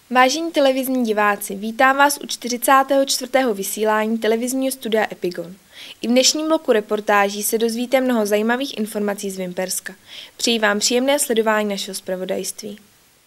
Vážení televizní diváci, vítám vás u 44. vysílání televizního studia Epigon. I v dnešním bloku reportáží se dozvíte mnoho zajímavých informací z Vimperska. Přeji vám příjemné sledování našeho zpravodajství.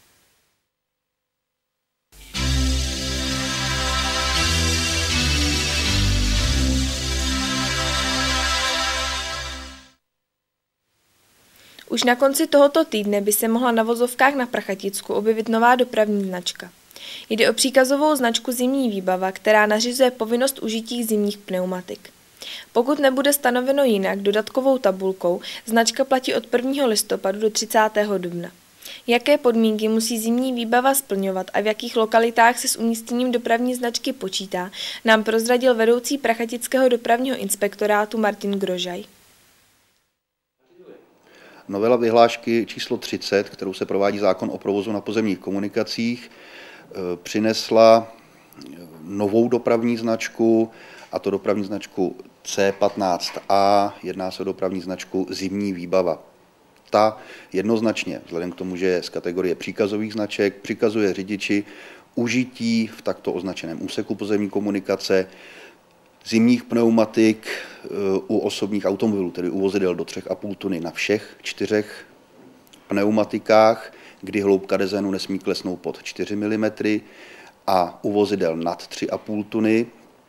Už na konci tohoto týdne by se mohla na vozovkách na Prachaticku objevit nová dopravní značka. Jde o příkazovou značku Zimní výbava, která nařizuje povinnost užití zimních pneumatik. Pokud nebude stanoveno jinak dodatkovou tabulkou, značka platí od 1. listopadu do 30. dubna. Jaké podmínky musí zimní výbava splňovat a v jakých lokalitách se s umístěním dopravní značky počítá, nám prozradil vedoucí Prachatického dopravního inspektorátu Martin Grožaj. Novela vyhlášky číslo 30, kterou se provádí zákon o provozu na pozemních komunikacích, přinesla novou dopravní značku, a to dopravní značku C15A, jedná se o dopravní značku Zimní výbava. Ta jednoznačně, vzhledem k tomu, že je z kategorie příkazových značek, přikazuje řidiči užití v takto označeném úseku pozemní komunikace zimních pneumatik u osobních automobilů, tedy u vozidel do 3,5 tuny na všech 4 pneumatikách, kdy hloubka dezénu nesmí klesnout pod 4 mm a u vozidel nad 3,5 tuny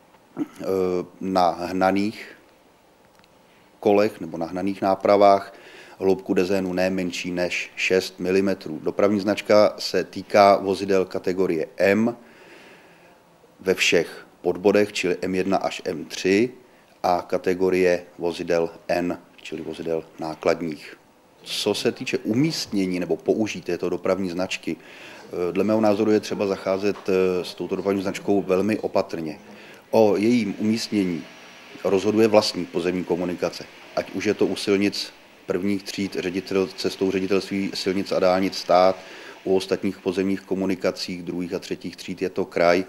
na hnaných kolech nebo na hnaných nápravách hloubku dezénu ne menší než 6 mm. Dopravní značka se týká vozidel kategorie M ve všech podbodech, čili M1 až M3, a kategorie vozidel N, čili vozidel nákladních. Co se týče umístění nebo použití této dopravní značky, dle mého názoru je třeba zacházet s touto dopravní značkou velmi opatrně. O jejím umístění rozhoduje vlastník pozemní komunikace, ať už je to u silnic prvních tříd cestou ředitelství silnic a dálnic stát, u ostatních pozemních komunikací druhých a třetích tříd je to kraj.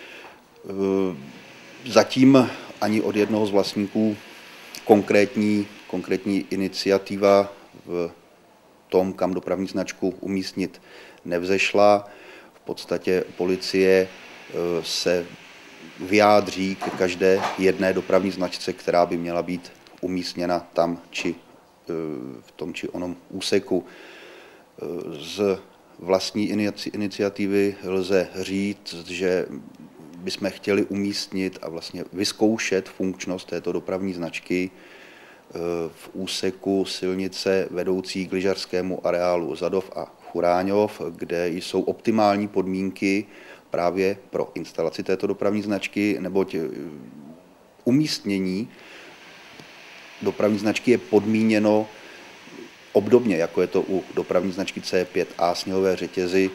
Zatím ani od jednoho z vlastníků konkrétní iniciativa v tom, kam dopravní značku umístit, nevzešla. V podstatě policie se vyjádří k každé jedné dopravní značce, která by měla být umístěna tam či v tom či onom úseku. Z vlastní iniciativy lze říct, že bychom chtěli umístit a vlastně vyzkoušet funkčnost této dopravní značky v úseku silnice vedoucí k lyžařskému areálu Zadov a Churáňov, kde jsou optimální podmínky právě pro instalaci této dopravní značky, neboť umístění dopravní značky je podmíněno obdobně, jako je to u dopravní značky C5A sněhové řetězy,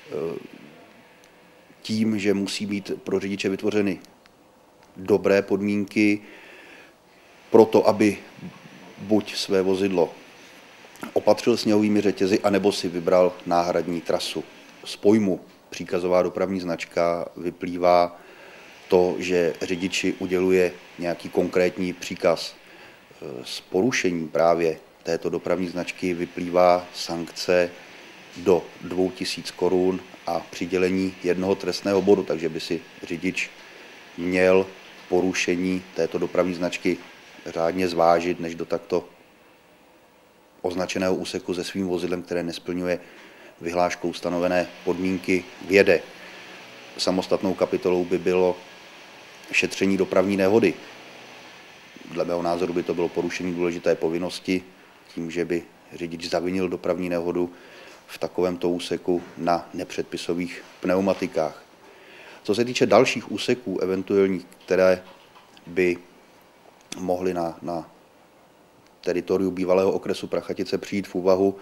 tím, že musí být pro řidiče vytvořeny dobré podmínky pro to, aby buď své vozidlo opatřil sněhovými řetězy, anebo si vybral náhradní trasu. Z pojmu příkazová dopravní značka vyplývá to, že řidiči uděluje nějaký konkrétní příkaz. Z porušení právě této dopravní značky vyplývá sankce do 2000 korun a přidělení jednoho trestného bodu, takže by si řidič měl porušení této dopravní značky řádně zvážit, než do takto označeného úseku se svým vozidlem, které nesplňuje vyhláškou stanovené podmínky, vjede. Samostatnou kapitolou by bylo šetření dopravní nehody. Dle mého názoru by to bylo porušení důležité povinnosti, tím, že by řidič zavinil dopravní nehodu v takovémto úseku na nepředpisových pneumatikách. Co se týče dalších úseků, eventuálních, které by mohly na teritoriu bývalého okresu Prachatice přijít v úvahu,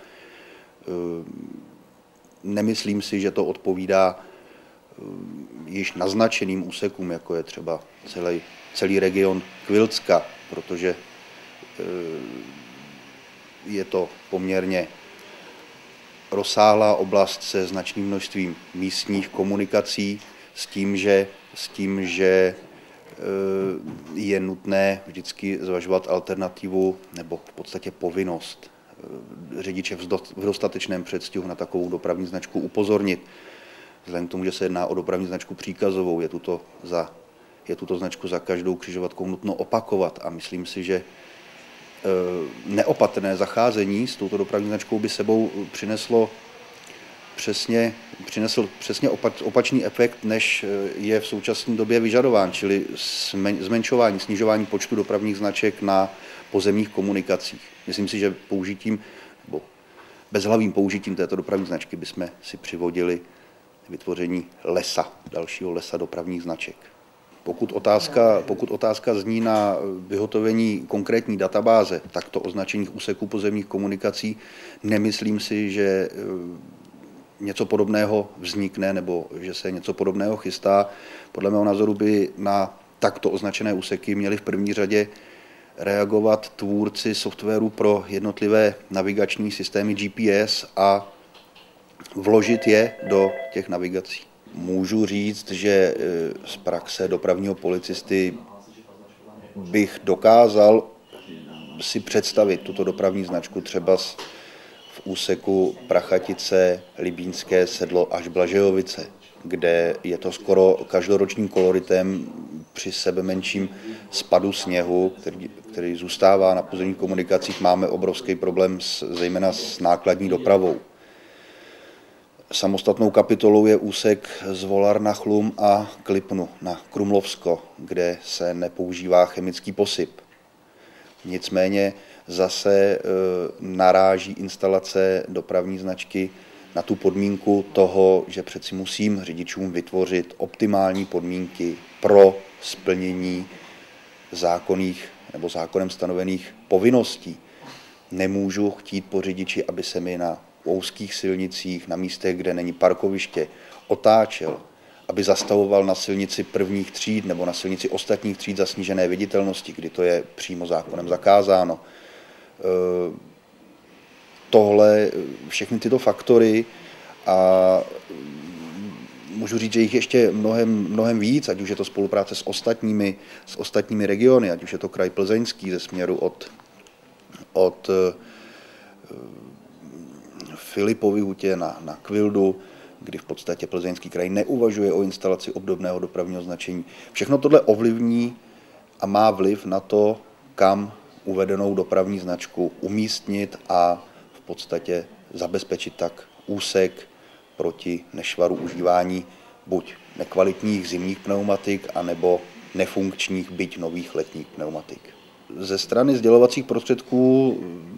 nemyslím si, že to odpovídá již naznačeným úsekům, jako je třeba celý region Kvilcka, protože je to poměrně rozsáhlá oblast se značným množstvím místních komunikací, s tím, že je nutné vždycky zvažovat alternativu nebo v podstatě povinnost řidiče v dostatečném předstihu na takovou dopravní značku upozornit. Vzhledem k tomu, že se jedná o dopravní značku příkazovou, je tuto značku za každou křižovatkou nutno opakovat a myslím si, že neopatrné zacházení s touto dopravní značkou by sebou přinesl přesně opačný efekt, než je v současné době vyžadován, čili zmenšování, snižování počtu dopravních značek na pozemních komunikacích. Myslím si, že bezhlavým použitím této dopravní značky bychom si přivodili vytvoření dalšího lesa dopravních značek. Pokud otázka zní na vyhotovení konkrétní databáze takto označených úseků pozemních komunikací, nemyslím si, že něco podobného vznikne nebo že se něco podobného chystá. Podle mého názoru by na takto označené úseky měli v první řadě reagovat tvůrci softwaru pro jednotlivé navigační systémy GPS a vložit je do těch navigací. Můžu říct, že z praxe dopravního policisty bych dokázal si představit tuto dopravní značku třeba v úseku Prachatice, Libínské Sedlo až Blažejovice, kde je to skoro každoročním koloritem při sebemenším spadu sněhu, který zůstává na pozemních komunikacích. Máme obrovský problém zejména s nákladní dopravou. Samostatnou kapitolou je úsek z Volar na Chlum a Klipnu na Krumlovsko, kde se nepoužívá chemický posyp. Nicméně zase naráží instalace dopravní značky na tu podmínku toho, že přeci musím řidičům vytvořit optimální podmínky pro splnění zákonných nebo zákonem stanovených povinností. Nemůžu chtít po řidiči, aby se mi na úzkých silnicích, na místech, kde není parkoviště, otáčel, aby zastavoval na silnici prvních tříd nebo na silnici ostatních tříd za snížené viditelnosti, kdy to je přímo zákonem zakázáno. Všechny tyto faktory a můžu říct, že jich ještě mnohem víc, ať už je to spolupráce s ostatními regiony, ať už je to kraj Plzeňský ze směru od Filipovy hutě na Kvildu, kdy v podstatě Plzeňský kraj neuvažuje o instalaci obdobného dopravního značení. Všechno tohle ovlivní a má vliv na to, kam uvedenou dopravní značku umístnit a v podstatě zabezpečit tak úsek proti nešvaru užívání buď nekvalitních zimních pneumatik, anebo nefunkčních, byť nových letních pneumatik. Ze strany sdělovacích prostředků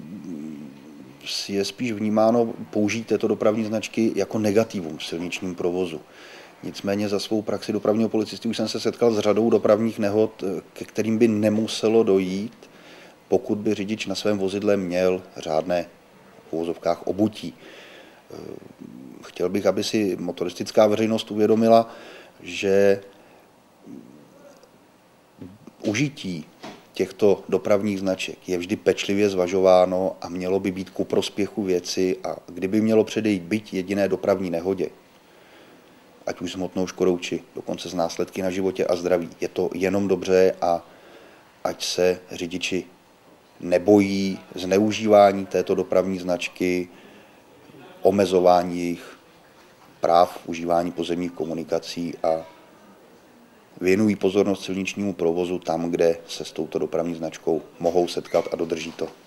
je spíš vnímáno použít této dopravní značky jako negativum v silničním provozu. Nicméně za svou praxi dopravního policisty už jsem se setkal s řadou dopravních nehod, ke kterým by nemuselo dojít, pokud by řidič na svém vozidle měl řádné v uvozovkách obutí. Chtěl bych, aby si motoristická veřejnost uvědomila, že užití těchto dopravních značek je vždy pečlivě zvažováno a mělo by být ku prospěchu věci a kdyby mělo předejít byť jediné dopravní nehodě, ať už s hmotnou škodou, či dokonce z následky na životě a zdraví, je to jenom dobře a ať se řidiči nebojí zneužívání této dopravní značky, omezování jejich práv užívání pozemních komunikací a věnují pozornost silničnímu provozu tam, kde se s touto dopravní značkou mohou setkat a dodrží to.